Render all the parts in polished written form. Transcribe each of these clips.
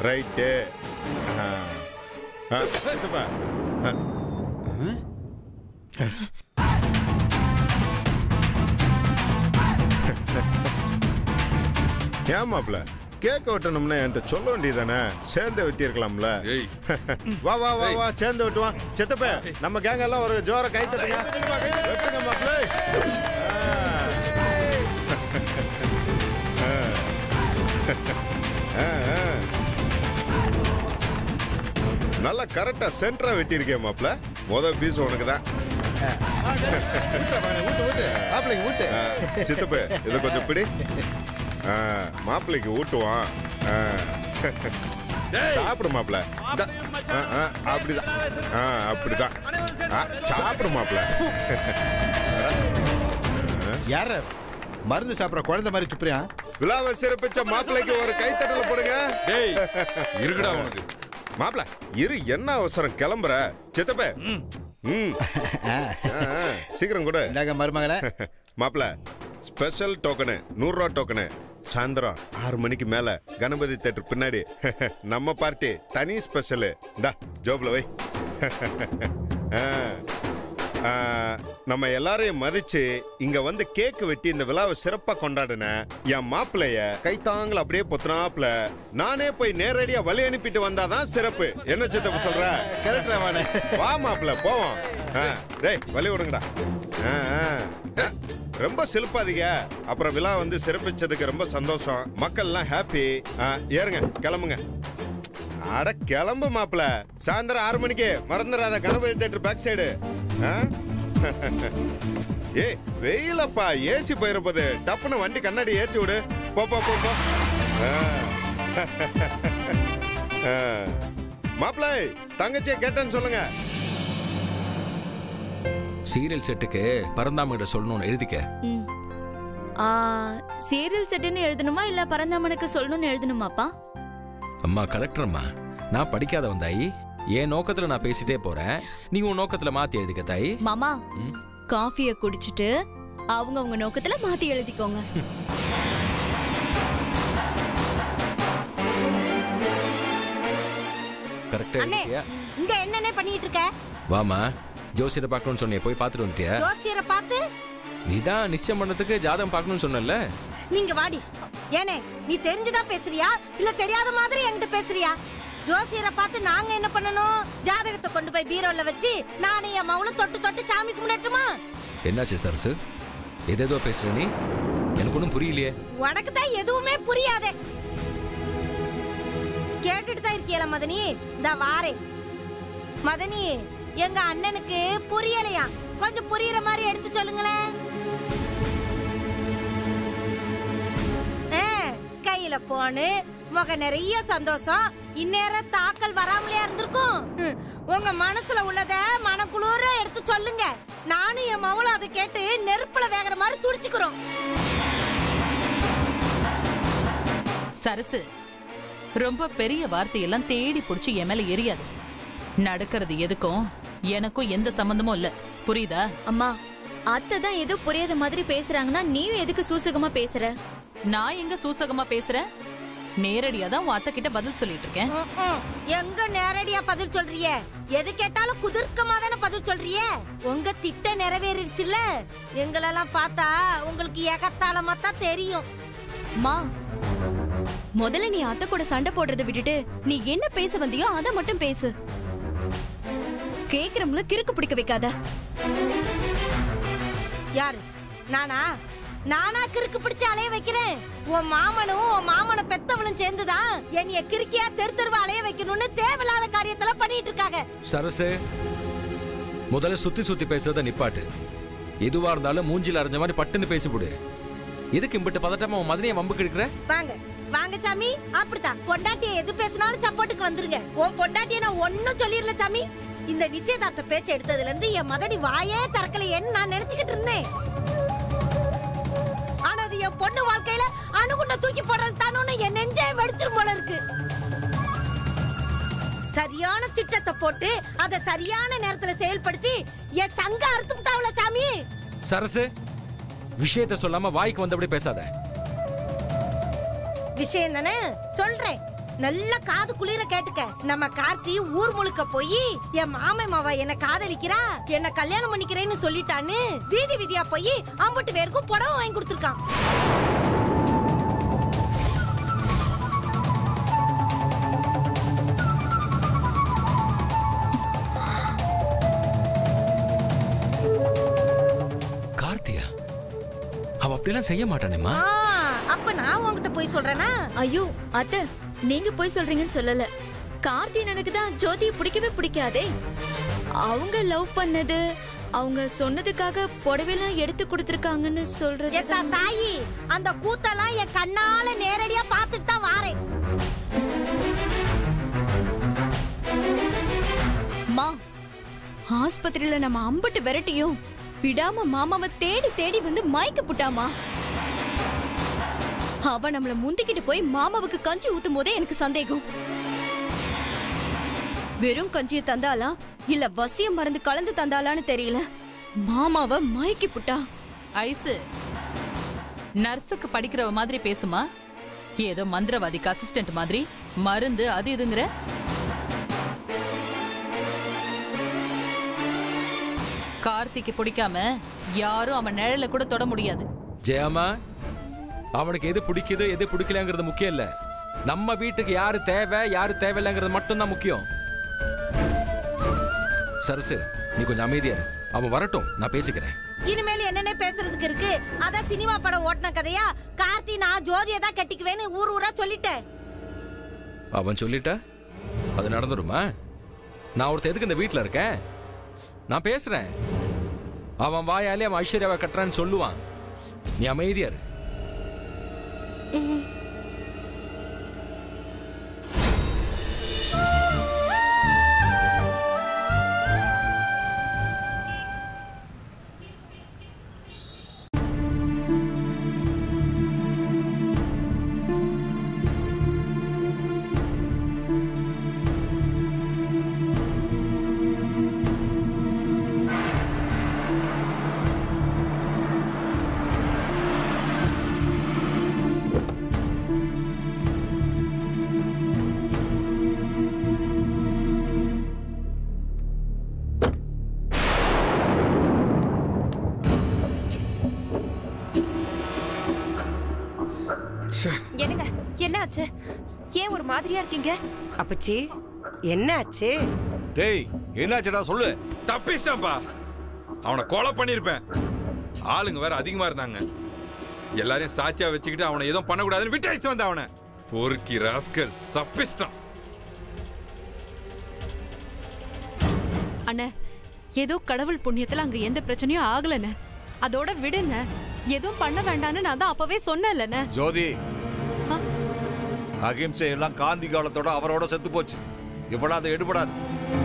Right. சித்தப்பா ஏன் மாப்பிள்ள கேக் வெட்டணும்னா என்கிட்ட சொல்ல வேண்டியதானே? சேர்ந்து வெட்டி இருக்கலாம்ல. வா வா வா வா சேர்ந்து வெட்டுவான். சித்தப்ப நம்ம கேங் எல்லாம் ஒரு ஜோர கை தட்டுங்க. வெட்டுங்க மாப்பிள்ள. நல்லா கரெக்டா சென்டரா வெட்டி இருக்கேன் மாப்பிள்ள. முதல் பீஸ் உனக்கு தான். சித்தப்ப இதை கொஞ்சம் பிடி. மாப்பிள்ளைக்கு ஊட்டுவான். சாப்பிடு மாப்பிள்ள. அப்படிதான் அப்படிதான் சாப்பிடு மாப்பிள்ள. யார மருந்து சாப்பிட குழந்தை மாதிரி துப்புறியா? விழாவை சிறப்பிச்ச மாப்பிள்ளைக்கு ஒரு கைத்தட்டல போடுங்க. இருக்குடா உனக்கு. மாப்பிள்ள இரு, என்ன அவசரம், கிளம்புற? சித்தப்ப சீக்கிரம் கூட மருமகனே. மாப்பிள்ள ஸ்பெஷல் டோக்கனு 100 ரூபா டோக்கனு. சாயந்தரம் 6 மணிக்கு மேல கணபதி தேட்டர் பின்னாடி நம்ம பார்ட்டி தனி ஸ்பெஷலு. ஜோப்ல வை. நம்ம எல்லாரையும் மதிச்சு இங்க வந்து கேக் வெட்டி இந்த விழாவை சிறப்பா கொண்டாடுன என் மாப்பிள்ளைய கைத்தாங்கள அப்படியே பொத்துனாப்ல நானே போய் நேரடியா வழி அனுப்பிட்டு வந்தாதான் சிறப்பு. என்ன சித்தப்ப சொல்ற? வா மாப்பிள்ள போவோம். டேய் வழி விடுங்கடா. ரொம்ப சிறப்பாதீங்க. அப்புறம் விழா வந்து சிறப்பிச்சதுக்கு ரொம்ப சந்தோஷம். மக்கள் எல்லாம் ஹாப்பி. ஏறுங்க கிளம்புங்க. அட கிளம்பு மாப்பிள்ள. சாயந்தரம் 6 மணிக்கு மறந்துடாத கணபதி தேட்டர் பேக் சைடு. ஏ வெயிலப்பா, ஏசி போயிருப்பது. டப்புன்னு வண்டி கண்ணாடி ஏத்தி விடு. போ போ போ. மாப்பிள்ள தங்கச்சியை கேட்டேன்னு சொல்லுங்க. சீரியல் செட்டுக்கு பரந்தாமகிட்ட சொல்லணும்னு எழுதிக்க. சீரியல் செட்டுன்னு எழுதணுமா இல்ல பரந்தாமனுக்கு சொல்லணும்னு எழுதணுமாப்பா? அம்மா கலெக்டர் அம்மா, நான் படிக்காதவன் தாயி. என் நோக்கத்துல நான் பேசிட்டே போறேன், நீ உன் நோக்கத்துல மாத்தி எழுதிக்க தாயி. மாமா காஃபியை குடிச்சிட்டு அவங்க உங்க நோக்கத்துல மாத்தி எழுதிக்கோங்க. கரெக்டா இங்க என்னென்ன பண்ணிட்டு இருக்க? வாமா, ஜோசியரை பார்க்கணும்னு சொன்னியே, போய் பார்த்துட்டு வந்துட்டியா? ஜோசியரை பார்த்து நீதான் நிச்சயம் பண்ணதுக்கு ஜாதகம் பார்க்கணும்னு சொன்னல. நீங்க வாடி. ஏனே நீ தெரிஞ்சுதான் பேசுறியா இல்ல தெரியாத மாதிரி என்கிட்ட பேசுறியா? ஜோசியரை பார்த்து நாங்க என்ன பண்ணணும்? ஜாதகத்தை கொண்டு போய் பீரோல வச்சு நானே என் மவுளை தொட்டு தொட்டு சாமி கும்பிடட்டுமா? என்னாச்சு சரசு, ஏதேதோ பேசுற நீ? எனக்கு ஒன்றும் புரியலையே. உனக்கு தான் எதுவுமே புரியாதே. கேட்டுட்டு தான் இருக்கியல மதனி. இந்த வாரே மதனி, எங்க அண்ணனுக்கு புரியலையா? கொஞ்சம் புரியுற மாதிரி எடுத்து சொல்லுங்களேன். கையில போனு, முக நிறைய சந்தோஷம். இந்நேரம் தாக்கல் வராமலே இருந்திருக்கும். உங்க மனசுல உள்ளத மனக்குளூர எடுத்து சொல்லுங்க. நானும் என் மவளும் அதை கேட்டு நெருப்புல வேகிற மாதிரி துடிச்சுக்கிறோம். சரசு, ரொம்ப பெரிய வார்த்தையெல்லாம் தேடி புடிச்சு என் மேல எரியாது. நடக்கிறது எதுக்கும் எனக்கும் எந்த சம்பந்தமும் இல்ல, புரியுதா? அம்மா அத்தை தான் ஏதோ புரியாத மாதிரி பேசுறாங்கன்னா நீயும் எதுக்கு சூசகமா பேசுற? நான் எங்க சூசகமா பேசுறேன்? நேரடியா தான் உன் அத்தை கிட்ட பதில் சொல்லிட்டு இருக்கேன். எங்க நேரடியா பதில் சொல்றிய? எது கேட்டாலும் குதிர்க்கமா தானே பதில் சொல்றிய? உங்க திட்டம் நிறைவேறிடுச்சுல்ல. எங்களெல்லாம் பார்த்தா உங்களுக்கு எகத்தாளமா தான் தெரியும். மா முதல்ல நீ அத்தை கூட சண்டை போடுறதை விட்டுட்டு நீ என்ன பேச வந்தியோ அதை மட்டும் பேசு. கேக்குறவங்கள கிறுக்கு பிடிக்க வைக்காத. யாரு? நானா கிறுக்கு பிடிச்சு அலைய வைக்கிறேன்? உன் மாமனும் உன் மாமனை பெத்தவளும் சேர்ந்துதான் என்னைய கிறுக்கியா தெரு தெருவா அலைய வைக்கணும்னு தேவையில்லாத காரியத்தெல்லாம் பண்ணிட்டு இருக்காங்க. சரசு, முதல்ல சுத்தி சுத்தி பேசுறத நிப்பாட்டு. எதுவா இருந்தாலும் மூஞ்சில அரைஞ்ச மாதிரி பட்டுன்னு பேசிவிடு. எதுக்கு இம்பிட்டு பதட்டமா உன் மதனியை வம்புக்கு எடுக்கிற? வாங்க வாங்க சாமி. அப்படித்தான் பொண்டாட்டியை எது பேசினாலும் சப்போர்ட்டுக்கு வந்துருங்க. உன் பொண்டாட்டியை நான் ஒன்னும் சொல்லிடல சாமி. இந்த நிச்சயதார்த்த பேச்ச எடுத்ததுல இருந்து என் மதனி வாயே திறக்கலையேன்னு நான் நினைச்சுக்கிட்டு இருந்தேன். ஆனா அது என் பொண்ணு வாழ்க்கையில அணுகுண்ட தூக்கி போடுறது தானோன்னு என் நெஞ்சே வெடிச்சிரும் போல இருக்கு. சரியான திட்டத்தை போட்டு அதை சரியான நேரத்துல செயல்படுத்தி என் சங்க அறுத்து விட்டாவுல சாமி. சரசு, விஷயத்தை சொல்லாம வாய்க்கு வந்தபடி பேசாத. விஷயம் தானே சொல்றேன். நல்ல காது குளிர கேட்டுக்க. நம்ம கார்த்தி ஊர் முழுக்க போய் என் மாமன் மாவ என்ன காதலிக்கிறா, என்ன கல்யாணம் பண்ணிக்கிறேன்னு சொல்லிட்டான்னு வீதி வீதியா போய் அம்பட்டு பேருக்கும் புடவை வாங்கி கொடுத்துருக்கான். கார்த்தியா அவ அப்படிலாம் செய்ய மாட்டானேம்மா. அப்ப நான் உன்கிட்ட போய் சொல்றேனா? ஐயோ அத்தை, நீங்க போய் சொல்றீங்கன்னு சொல்லல. கார்த்தி எனக்கு தான் ஜோதியை பிடிக்கவே பிடிக்காதே. அவங்க லவ் பண்ணது, அவங்க சொன்னதுக்காக புடவைலாம் எடுத்து கொடுத்துருக்காங்கன்னு சொல்றது. ஏத்தா தாயி, அந்த கூத்தெல்லாம் என் கண்ணால நேரடியா பார்த்துட்டு தான் வாரேன். மா, ஆஸ்பத்திரியில நம்ம அம்பட்டு விரட்டியும் விடாம மாமாவை தேடி தேடி வந்து மயக்க புட்டாமா. அவ நம்மள முந்திக்கிட்டு போய் மாமாவுக்கு கஞ்சி ஊத்தும் போதே எனக்கு சந்தேகம். வெறும் கஞ்சியை தந்தாளா இல்ல வசிய மருந்து கலந்து தந்தாளான்னு தெரியல. மாமாவை மயக்கி புட்டா. ஐசு, நர்ஸுக்கு படிக்கிறவ மாதிரி பேசுமா. ஏதோ மந்திரவாதிக்கு அசிஸ்டன்ட் மாதிரி மருந்து அது இதுங்கிற. கார்த்திக்கு பிடிக்காம யாரும் அவன் நிழல கூட தொட முடியாது. ஜெயம்மா, அவனுக்கு எது பிடிக்குது எது பிடிக்கலங்கிறது முக்கியம் இல்ல. நம்ம வீட்டுக்கு யாரு தேவை யாரு தேவையில்லைங்கிறது மட்டும்தான் முக்கியம். சரசு, நீ கொஞ்சம் அமைதியா இரு. அவன் வரட்டும், நான் பேசிக்கிறேன். இனிமேல் என்னென்ன பேசுறதுக்கு இருக்கு? அதான் சினிமா படம் ஓட்டின கதையா? கார்த்தி நான் ஜோதியை தான் கட்டிக்குவேன்னு ஊர் ஊரா சொல்லிட்டேன். அவன் சொல்லிட்டா அது நடந்துருமா? நான் ஒருத்தர் எதுக்கு இந்த வீட்டில் இருக்கேன்? நான் பேசுறேன். அவன் வாயாலே அவன் ஐஸ்வர்யாவை கட்டுறான்னு சொல்லுவான். நீ அமைதியா இரு. என்னங்க, என்ன ஆச்சு? ஏன் ஒரு மாதிரியா இருக்கீங்க? அப்பச்சி, என்ன ஆச்சு? டேய், என்னாச்சுடா சொல்லு. தப்பிச்சான்பா. அவனை கொலை பண்ணிருப்பேன். ஆளுங்க வேற அதிகமா இருந்தாங்க. எல்லாரையும் சாட்சியா வச்சுக்கிட்டு அவனை எதுவும் பண்ணக்கூடாதுன்னு விட்டு வந்த அவனை. பொறுக்கி ராஸ்கல் தப்பிச்சிட்டான். அண்ணே, ஏதோ கடவுள் புண்ணியத்துல அங்க எந்த பிரச்சனையும் ஆகலண்ணே. அதோட விடுங்க, எதுவும் பண்ண வேண்டான்னு நான் தான் அப்பவே சொன்னேன்லண்ணே. ஜோதி, அகிம்சை எல்லாம் காந்தி காலத்தோட அவரோட செத்து போச்சு. இப்பெல்லாம் அது எடுபடாது.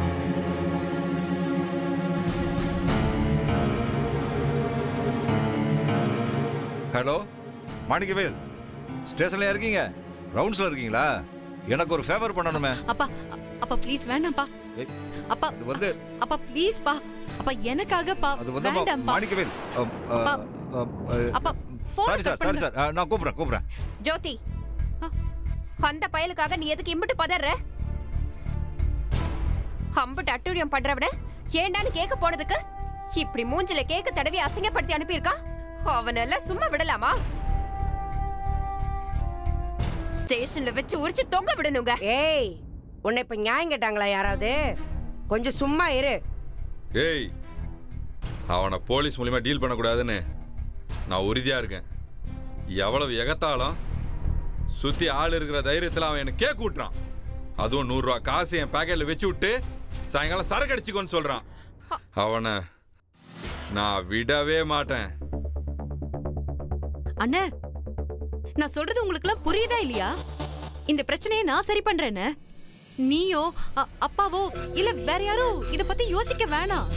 ஹலோ மாணிக்கவேல், ஸ்டேஷன்ல இருக்கீங்க? ரவுண்ட்ஸ்ல இருக்கீங்களா? எனக்கு ஒரு ஃபேவர் பண்ணணுமே. அப்பா அப்பா ப்ளீஸ் வேண்டாம்ப்பா. அப்பா அது வந்து அப்பா ப்ளீஸ் பா. அப்பா எனக்காக பா. அது வந்து வேண்டாம்ப்பா. மாணிக்கவேல். அப்பா சாரி சார் நான் கூப்பிடுறேன். ஜோதி, அந்த பயலுக்காக நீ எதுக்கு இம்பிட்டு பதற? அம்பிட்டு அட்டூழியம் பண்றவன ஏண்டான்னு கேட்க போனதுக்கு இப்படி மூஞ்சில கேக்க தடவி அசிங்கப்படுத்தி அனுப்பியிருக்கான். அவனெல்லாம் சும்மா விடலாமா? ஸ்டேஷன்ல வச்சு உரிச்சு தொங்க விடணுங்க. ஏய், உன்னை இப்ப நியாயம் கேட்டாங்களா யாராவது? கொஞ்சம் சும்மா இரு. ஏய், அவனை போலீஸ் மூலியமா டீல் பண்ணக்கூடாதுன்னு நான் உறுதியா இருக்கேன். எவ்வளவு எகத்தாலும் சுத்தி ஆள் இருக்கிற தைரியத்தில் அவன் என்ன கேக் விட்டுறான். அதுவும் 100 ரூபா காசு என் பேக்கெட்ல வச்சு விட்டு சாயங்காலம் சரக்கு அடிச்சுக்கோன்னு சொல்றான். அவனை நான் விடவே மாட்டேன். அண்ணே, நான் சொல்றது உங்களுக்கு எல்லாம் புரியுதா இல்லையா? இந்த பிரச்சனையை நான் சரி பண்றேன்னு நீயோ அப்பாவோ இல்ல வேற யாரோ இத பத்தி யோசிக்க வேணாம்.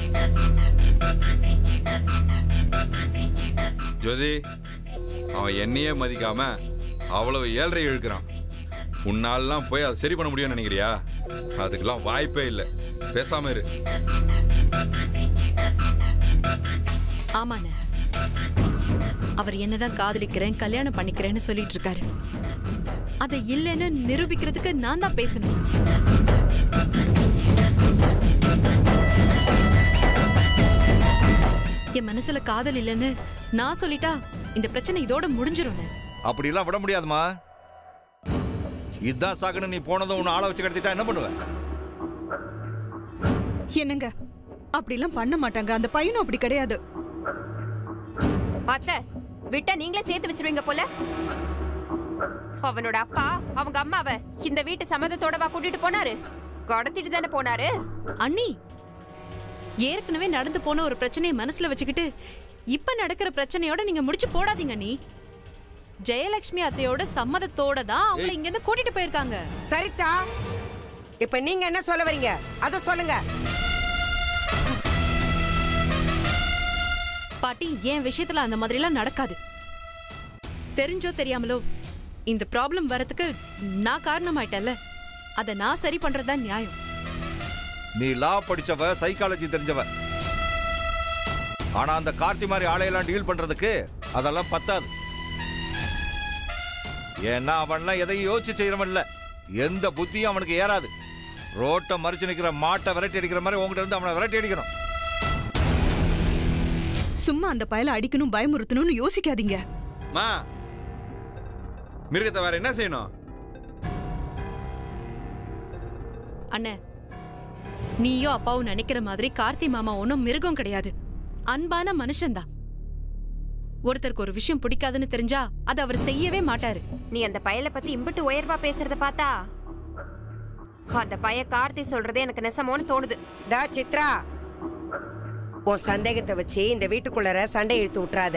ஜோதி, அவன் என்னையே மதிக்காம அவ்வளவு ஏழ்றை இழுக்கிறான். உன்னாலலாம் போய் அதை சரி பண்ண முடியும்னு நினைக்கிறியா? அதுக்கெல்லாம் வாய்ப்பே இல்லை. பேசாம இரு. ஆமாண்ணே, அவர் என்னதான் காதலிக்கிறேன் கல்யாணம் பண்ணிக்கிறேன்னு சொல்லிட்டு இருக்காரு. அதை இல்லைன்னு நிரூபிக்கிறதுக்கு நான் தான் பேசணும். என் மனசுல காதல் இல்லைன்னு நான் சொல்லிட்டா இந்த பிரச்சனை இதோட முடிஞ்சிரும். அப்படிலாம் விட முடியாதுமா. இதுதான் சாகுன்னு நீ போனதும் உன்னை ஆளை வச்சு கடத்திட்டா என்ன பண்ணுவ? என்னங்க அப்படிலாம் பண்ண மாட்டாங்க. அந்த பையனும் அப்படி கிடையாது. அத்தை விட்டா நீங்களே சேர்த்து வச்சிருவீங்க போல. அவனோட அப்பா அவங்க அம்மாவை இந்த வீட்டு சம்மதத்தோடவா கூட்டிட்டு போனாரு? கடத்திட்டு தானே போனாரு. அண்ணி, ஏற்கனவே நடந்து போன ஒரு பிரச்சனையை மனசுல வச்சுக்கிட்டு இப்ப நடக்கிற பிரச்சனையோட நீங்க முடிச்சு போடாதீங்க. அண்ணி, ஜெயலட்சுமி அத்தையோட சம்மதத்தோட தான் அவங்களை இங்க இருந்து கூட்டிட்டு போயிருக்காங்க. சரிதா, இப்ப நீங்க என்ன சொல்ல வரீங்க அத சொல்லுங்க. பாட்டி, என் விஷயத்துல அந்த மாதிரி எல்லாம் நடக்காது. தெரிஞ்சோ தெரியாமலோ இந்த ப்ராப்ளம் வரதுக்கு நான் காரணமாயிட்டேன்ல, அதை நான் சரி பண்றதுதான் நியாயம். நீ லா படிச்சவ, சைக்காலஜி தெரிஞ்சவ. ஆனா அந்த கார்த்தி மாதிரி ஆளையெல்லாம் டீல் பண்றதுக்கு அதெல்லாம் பத்தாது. ஏன்னா அவன்லாம் எதையும் யோசிச்சு செய்யறவன் இல்ல. எந்த புத்தியும் அவனுக்கு ஏறாது. ரோட்டை மறிச்சு நிக்கிற மாட்டை விரட்டி அடிக்கிற மாதிரி உங்ககிட்ட இருந்து அவனை விரட்டி அடிக்கணும். சும்மா அந்த பயலை அடிக்கணும் பயமுறுத்தணும்னு யோசிக்காதீங்க. மிருகத்தை வேற என்ன செய்யணும்? அண்ணே, நீயோ அப்பாவும் நினைக்கிற மாதிரி கார்த்தி மாமா ஒன்னும் மிருகம் கிடையாது. அன்பான மனுஷன்தான். ஒருத்தருக்கு ஒரு விஷயம் பிடிக்காதுன்னு தெரிஞ்சா அதை அவர் செய்யவே மாட்டாரு. நீ அந்த பயலை பத்தி இம்பிட்டு உயர்வா பேசுறத பார்த்தா அந்த பைய கார்த்தி சொல்றதே எனக்கு நெசமோன்னு தோணுது. டா சித்ரா, உன் சந்தேகத்தை வச்சு இந்த வீட்டுக்குள்ளர சண்டை இழுத்து விட்டுறாத.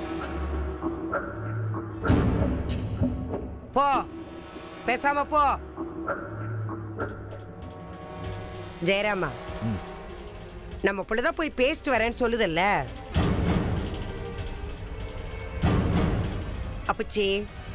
போ, பேசாம போ. ஜெயராமா, நம்ம புள்ளதான் போய் பேசிட்டு வரேன்னு சொல்லுதல்ல. அப்பச்சி,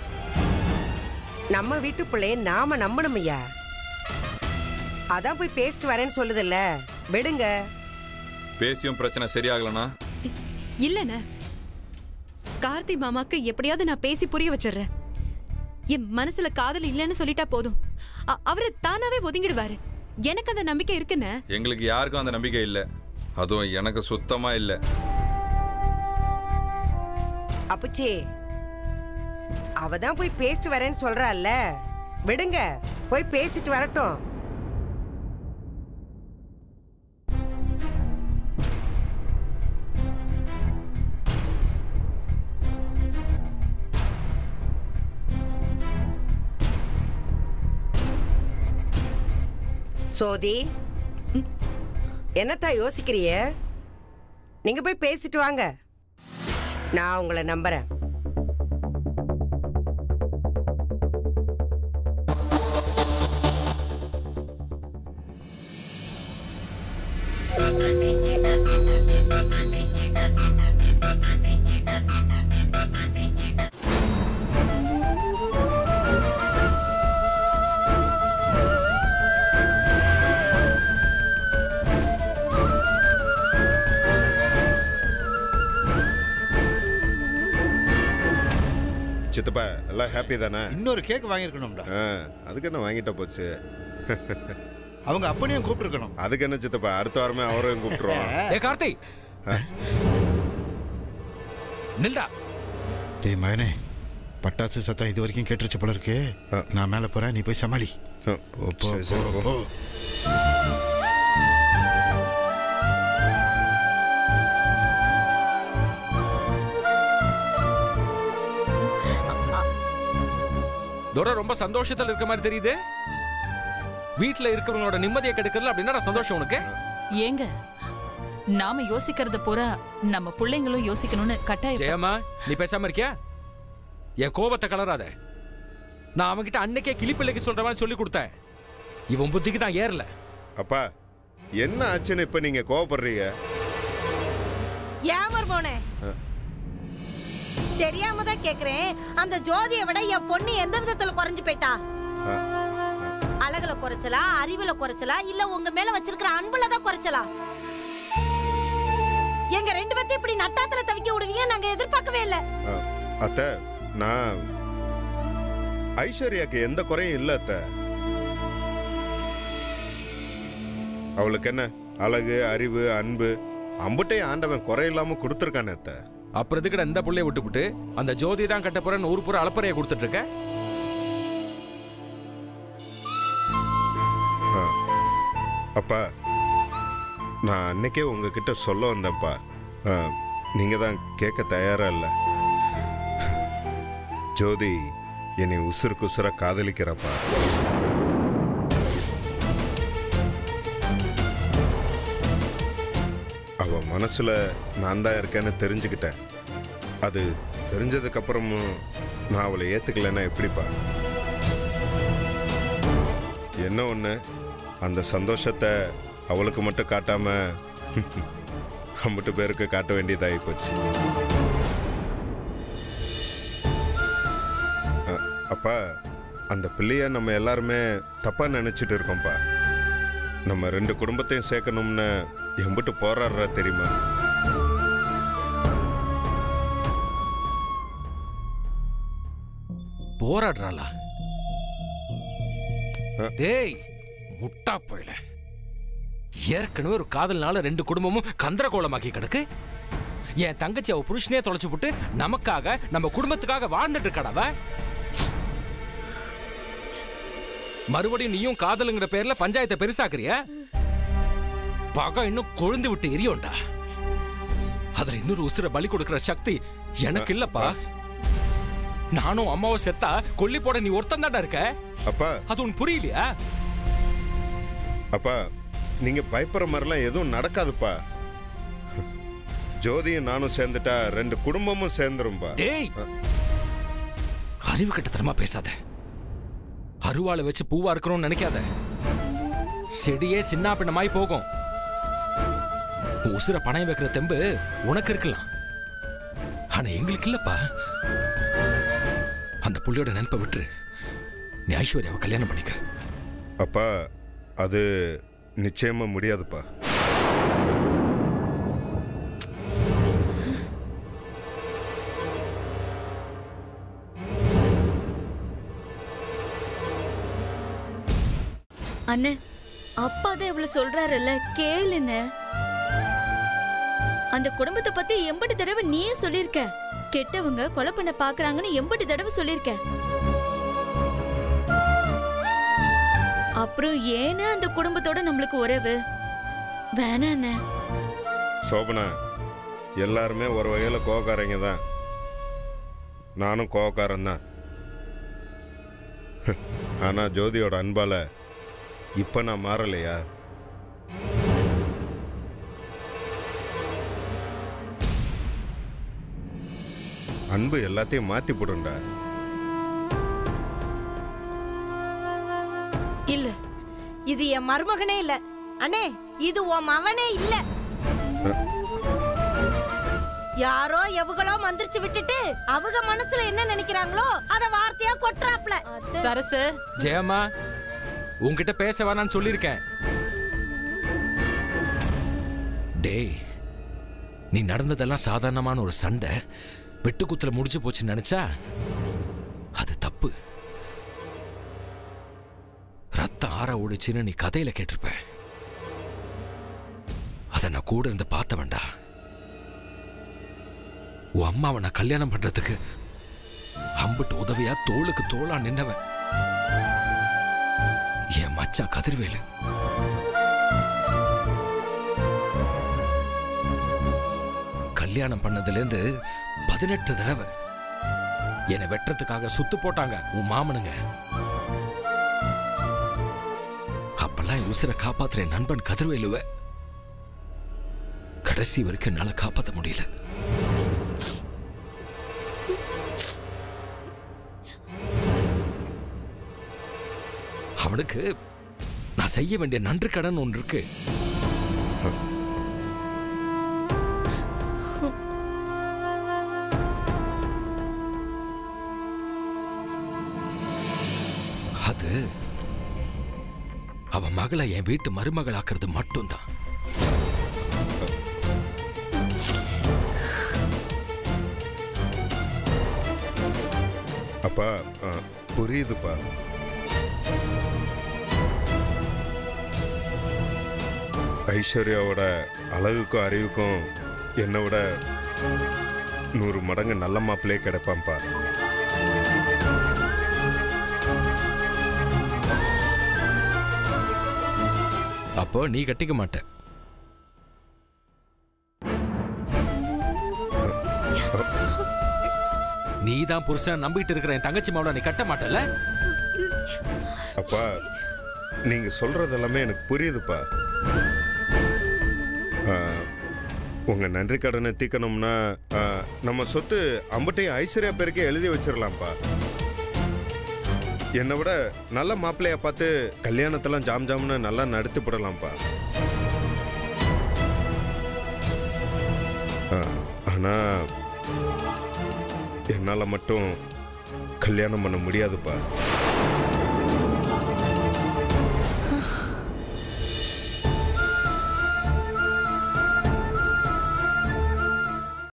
நம்ம வீட்டு பிள்ளைய நாம நம்பணும் ஐயா. அதான் போய் பேசிட்டு வரேன்னு சொல்லுதல்ல, விடுங்க. பேசியும் பிரச்சனை சரியாகலனா? இல்லண்ணே, கார்த்தி மாமாக்கு எப்படியாவது நான் பேசி புரிய வச்சிடுறேன். என் மனசுல காதல் இல்லைன்னு சொல்லிட்டா போதும், அவரு தானாவே ஒதுங்கிடுவாரு. எனக்கு அந்த நம்பிக்கை இருக்குன்னு. எங்களுக்கு யாருக்கும் அந்த நம்பிக்கை இல்ல. அதுவும் எனக்கு சுத்தமா இல்ல. அப்பச்சி, அவதான் போய் பேசிட்டு வரேன்னு சொல்றாள்ல, விடுங்க, போய் பேசிட்டு வரட்டும். சோதி, என்னத்தா யோசிக்கிறிய? நீங்க போய் பேசிட்டு வாங்க, நான் உங்களை நம்புறேன். சித்தப்பா எல்லாம் ஹாப்பி தானே? இன்னொரு கேக் வாங்கியிருக்கணும்டா. அதுக்கு என்ன வாங்கிட்ட போச்சு. அவங்க அப்பனையும் கூப்பிட்டுருக்கணும். அதுக்கு என்ன சித்தப்பா, அடுத்த வாரமே அவரையும் கூப்பிட்டுருவோம். ஏ கார்த்தி, நில்டா. டேய் மகனே, பட்டாசு சத்தம் இது வரைக்கும் கேட்டுருச்சு போல இருக்கு. நான் மேலே போறேன், நீ போய் சமாளி. தோரா ரொம்ப சந்தோஷத்துல இருக்க மாதிரி தெரியுது. வீட்டுல இருக்கிறவங்களோட நிம்மதியை கெடுக்கல அப்படின்னா சந்தோஷம் உனக்கு? ஏங்க, நாம யோசிக்கிறத பூரா நம்ம பிள்ளைங்களும் யோசிக்கணும்னு கட்டாயம். ஜெயம்மா, நீ பேசாம இருக்கியா? என் கோபத்தை கலராத. நான் அவன்கிட்ட அன்னைக்கே கிளிப்பிள்ளைக்கு சொல்ற மாதிரி சொல்லி கொடுத்தேன். இவன் புத்திக்கு தான் ஏறல. அப்பா, என்ன ஆச்சுன்னு இப்ப நீங்க கோபப்படுறீங்க? ஏமர் போனே, தெரியாம தான் கேக்குறேன். அந்த ஜோதியை விட என் பொண்ணு எந்த விதத்துல குறைஞ்சு போயிட்டா? அழகுல குறைச்சலா, அறிவுல குறைச்சலா, இல்ல உங்க மேல வச்சிருக்கிற அன்புல தான் குறைச்சலா? எங்க ரெண்டு பேர்த்தையும் இப்படி நட்டாத்துல தவிக்க விடுவீங்க நாங்க எதிர்பார்க்கவே இல்ல. அத்தை, நான் ஐஸ்வர்யாக்கு எந்த குறையும் இல்ல அத்தை. அவளுக்கு என்ன அழகு, அறிவு, அன்பு அம்புட்டையும் ஆண்டவன் குறையில்லாம கொடுத்துருக்கானே அத்தை. அப்புறம் எதுக்கு இந்த புள்ளைய விட்டுவிட்டு அந்த ஜோதி தான் கட்ட போறேன்னு ஊர் பூரா அலப்பறையை கொடுத்துட்டு இருக்க? அப்பா, நான் அன்னைக்கே உங்ககிட்ட சொல்ல வந்தேன்ப்பா. நீங்க தான் கேட்க தயாரா இல்ல. ஜோதி என்னை உசுருக்கு உசுரா காதலிக்கிறப்பா. அவ மனசுல நான் தான் இருக்கேன்னு தெரிஞ்சுக்கிட்டேன். அது தெரிஞ்சதுக்கு அப்புறமும் நான் அவளை ஏத்துக்கலைன்னா எப்படிப்பா? என்ன ஒண்ணு, அந்த சந்தோஷத்தை அவளுக்கு மட்டும் காட்டாம அம்பிட்டு பேருக்கு காட்ட வேண்டியதாகி போச்சு. அப்பா, அந்த பிள்ளைய நம்ம எல்லாருமே தப்பா நினைச்சிட்டு இருக்கோம்ப்பா. நம்ம 2 குடும்பத்தையும் சேர்க்கணும்னு எம்பிட்டு போராடுறா தெரியுமா? போராடுறாளா? டேய் முட்டா போயில, ஏற்கனவே ஒரு காதல்னால 2 குடும்பமும் கந்தரகோலமாக்கி கிடக்கு. என் தங்கச்சி அவ புருஷனே தொலைச்சு போட்டு நமக்காக நம்ம குடும்பத்துக்காக வாழ்ந்துட்டு இருக்காடவ. மறுபடியும் நீயும் காதலுங்கிற பேர்ல பஞ்சாயத்தை பெருசாக்குறிய? பகம் இன்னும் கொழுந்து விட்டு எரியோண்டா. அதுல இன்னொரு உசுர பலி கொடுக்கிற சக்தி எனக்கு இல்லப்பா. நானும் அம்மாவை செத்தா கொல்லி போட நீ ஒருத்தன் தாண்டா இருக்க. அப்பா, அது உன் புரியலையா? அப்பா, நீங்க பயப்படுற மாதிரிலாம் எதுவும் நடக்காதுப்பா. ஜோதியும் நானும் சேர்ந்துட்டா 2 குடும்பமும் சேர்ந்துரும்பா. டேய், அறிவு கட்டத்தனமா பேசாத. அருவாளை வச்சு பூவா இருக்கணும்னு நினைக்காத. செடியே சின்ன பின்னமாய் போகும். உசுர பணம் வைக்கிற தெம்பு உனக்கு இருக்கலாம், ஆனா எங்களுக்கு இல்லப்பா. அந்த புள்ளியோட நினைப்பை விட்டுரு. நீ ஐஸ்வர்யாவை கல்யாணம் பண்ணிக்க. அப்பா, அது நிச்சயமா முடியாதுப்பா. அண்ணே, அப்பா தான் இவ்வளவு சொல்றாருல்ல, கேளுண்ணே. அந்த குடும்பத்தை பத்தி 80 தடவை நீயே சொல்லிருக்க. கெட்டவங்க கொலை பண்ண பாக்குறாங்கன்னு 80 தடவை சொல்லிருக்க. அப்புறம் ஏன்னா அந்த குடும்பத்தோட நம்மளுக்கு உறவு வேணாண்ணே. சோபனா, எல்லாருமே ஒரு வகையில கோவக்காரங்க தான். நானும் கோவக்காரன் தான். ஆனா ஜோதியோட அன்பால இப்ப நான் மாறலையா? அன்பு எல்லாத்தையும் மாத்தி போடுண்டா. இல்ல, இது என் மருமகனே இல்ல அண்ணே, இது உன் மவனே இல்ல. யாரோ எவுகளோ மந்திரிச்சு விட்டுட்டு அவங்க மனசுல என்ன நினைக்கிறாங்களோ அத வார்த்தையா கொட்டுறாப்ல. சரசு, ஜெயம்மா, உன்கிட்ட பேச வேணான்னு சொல்லியிருக்கேன். டேய், நீ நடந்ததெல்லாம் சாதாரணமான ஒரு சண்டை, வெட்டுக்குத்துல முடிச்சு போச்சுன்னு நினைச்சா அது தப்பு. ரத்தம் ஆற ஓடிச்சுன்னு நீ கதையில கேட்டிருப்ப. அத நான் கூட இருந்து பார்த்தவன்டா. உன் அம்மாவை நான் கல்யாணம் பண்றதுக்கு அம்பிட்டு உதவியா தோளுக்கு தோளா நின்னவன் என் மச்சான் கதிர்வேலு. கல்யாணம் பண்ணதுலேருந்து 18 தடவை என்னை வெட்டுறதுக்காக சுத்து போட்டாங்க உன் மாமனுங்க. அப்பெல்லாம் உசுரை காப்பாத்துற நண்பன் கதிர்வேலுவ கடைசி வரைக்கும் என்னால காப்பாற்ற முடியல. அவனுக்கு நான் செய்ய வேண்டிய நன்றி கடன் ஒன்று இருக்கு. அது அவன் மகளை என் வீட்டு மருமகளாக்குறது மட்டும்தான். அப்பா, புரியுதுப்பா. ஐஸ்வர்யாவோட அழகுக்கும் அறிவுக்கும் என்னை விட 100 மடங்கு நல்ல மாப்பிள்ளையே கிடைப்பான்ப்பா. அப்போ நீ கட்டிக்க மாட்ட. நீ தான் புருஷன் நம்பிட்டு இருக்கிற என் தங்கச்சி மாவள நீ கட்ட மாட்டல. அப்பா, நீங்க சொல்றது எல்லாமே எனக்கு புரியுதுப்பா. உங்க நன்றி கடனை தீக்கணும்னா நம்ம சொத்து அம்பட்டையும் ஐஸ்வர்யா பேருக்கே எழுதி வச்சிடலாம்ப்பா. என்னை விட நல்ல மாப்பிள்ளைய பார்த்து கல்யாணத்தெல்லாம் ஜாம் ஜாம்னு நல்லா நடத்தி போடலாம்ப்பா. ஆனா என்னால மட்டும் கல்யாணம் பண்ண முடியாதுப்பா.